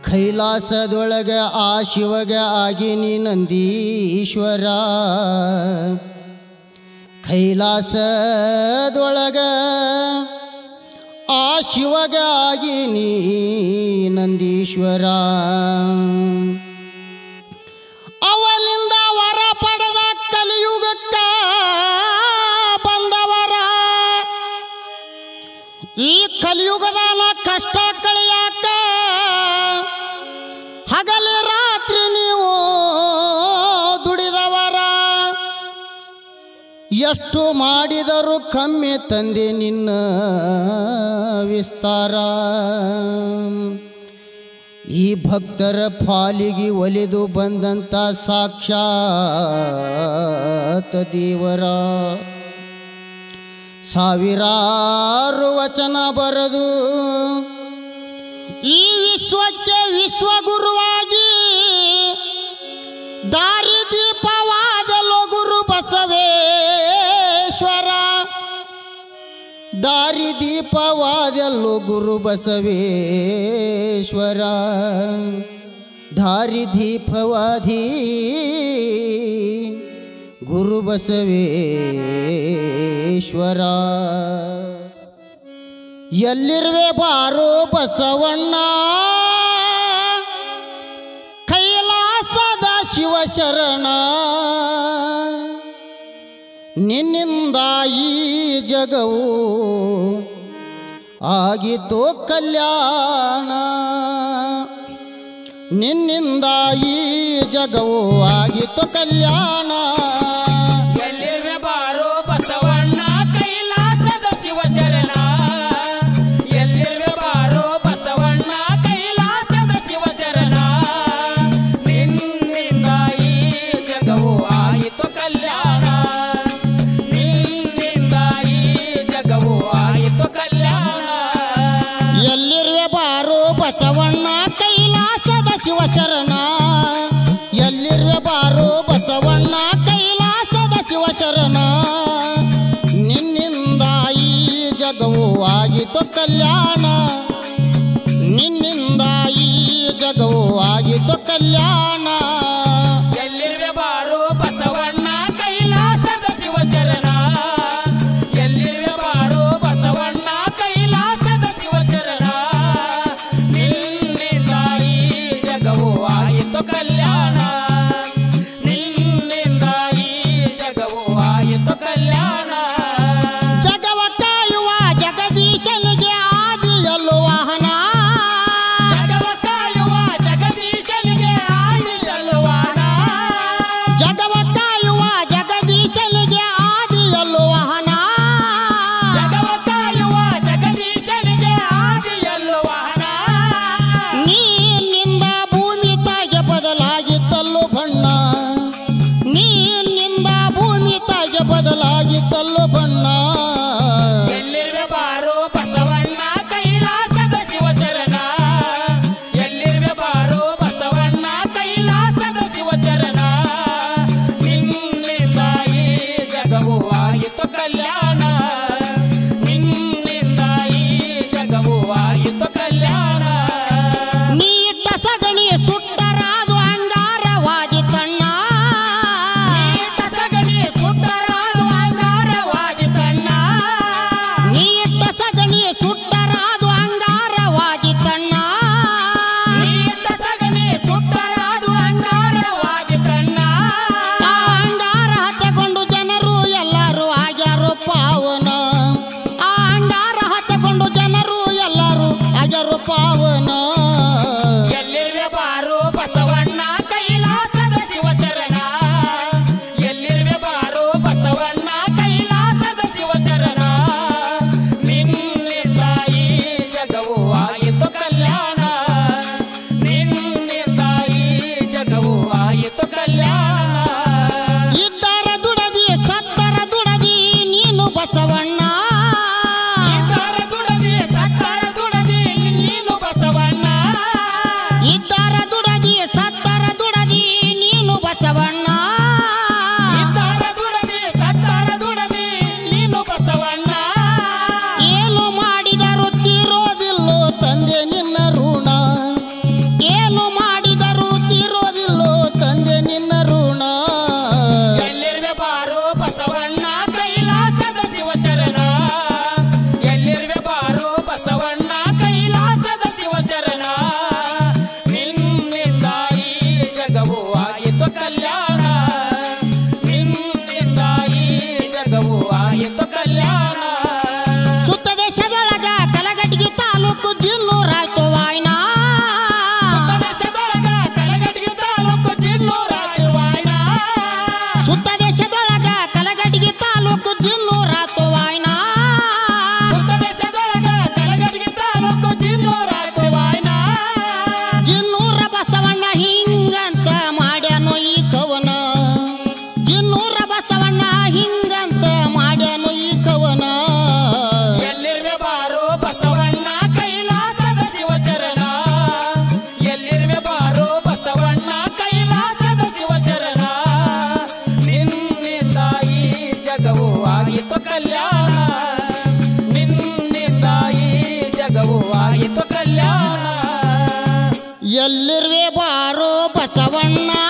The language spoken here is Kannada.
ಕೈಲಾಸದೊಳಗ ಆ ಶಿವಗ ಆಗಿನಿ ನಂದೀಶ್ವರ ಕೈಲಾಸದೊಳಗ ಆ ಶಿವಗ ಆಗಿನಿ ನಂದೀಶ್ವರ ಅವಲಿಂದ ವರ ಪಡೆದ ಕಲಿಯುಗಕ್ಕ ಬಂದವರ ಈ ಕಲಿಯುಗದಾನ ಕಷ್ಟ ಕಳೆಯಾಕ ಹಗಲಿ ರಾತ್ರಿ ನೀವು ದುಡಿದವರ ಎಷ್ಟು ಮಾಡಿದರೂ ಕಮ್ಮಿ ತಂದೆ ನಿನ್ನ ವಿಸ್ತಾರ ಈ ಭಕ್ತರ ಪಾಲಿಗೆ ಒಲಿದು ಬಂದಂಥ ಸಾಕ್ಷಾತ್ ದೇವರ ಸಾವಿರಾರು ವಚನ ಬರೆದು ಈ ವಿಶ್ವಕ್ಕೆ ವಿಶ್ವಗುರುವಾಗಿ ದಾರಿದೀಪವಾದಲೋ ಗುರು ಬಸವೇಶ್ವರ ದಾರಿದೀಪವಾದಲೋ ಗುರು ಬಸವೇಶ್ವರ ದಾರಿದೀಪವಾದಿ ಗುರು ಬಸವೇಶ್ವರ ಎಲ್ಲಿರುವೆ ಬಾರೋ ಬಸವಣ್ಣ ಕೈಲಾಸದ ಶಿವಶರಣ ನಿನ್ನಿಂದ ಈ ಜಗವು ಆಗಿತೋ ಕಲ್ಯಾಣ ನಿನ್ನಿಂದ ಈ ಜಗವು ಆಗಿತೋ ಕಲ್ಯಾಣ ಎಲ್ಲಿರುವೆ ಬಾರೋ ಬಸವಣ್ಣ ಕೈಲಾಸದ ಶಿವಶರಣ ಎಲ್ಲಿರುವೆ ಬಾರೋ ಬಸವಣ್ಣ ಕೈಲಾಸದ ಶಿವಶರಣ ನಿನ್ನಿಂದ ಈ ಜಗವು ಆಯಿತು ಕಲ್ಯಾಣ ನಿನ್ನಿಂದ ಈ ಜಗವು ಆಯಿತು ಕಲ್ಯಾಣ ಎಲ್ಲಿರುವೆ ಬಾರೋ ಬಸವಣ್ಣ ಕೈಲಾಸದ ಶಿವಶರಣ ಎಲ್ಲಿರುವೆ ಬಾರೋ ಬಸವಣ್ಣ ಕೈಲಾಸದ ಶಿವಶರಣ ನಿನ್ನಿಂದ ಈ ಜಗವು ಆಗಿತು ಕಲ್ಯಾಣ ನಿನ್ನಿಂದ ಈ ಜಗವು ಆಗಿತು ಕಲ್ಯಾಣ ಎಲ್ಲಿರುವೆ ಬಾರೋ ಬಸವಣ್ಣ ಕೈಲಾಸದ ಶಿವಶರಣ ಎಲ್ಲಿರುವೆ ಬಾರೋ ಬಸವಣ್ಣ ಕೈಲಾಸದ ಶಿವಶರಣ ನಿನ್ನಿಂದ ಈ ಜಗವು ಆಯಿತು ಕಲ್ಯಾಣ ನಿನ್ನಿಂದ ಈ ಜಗವು ಆಯಿತು ಕಲ್ಯಾಣ ಜಗವ ಕಾಯುವ ಜಗದೀಶನಿಗೆ ಆದಿಯಲ್ಲು ವಾಹನ ಜಗವ ಕಾಯುವ ಜಗದೀಶನಿಗೆ ಎಲ್ಲಿರುವೆ ಬಾರೋ ಬಸವಣ್ಣ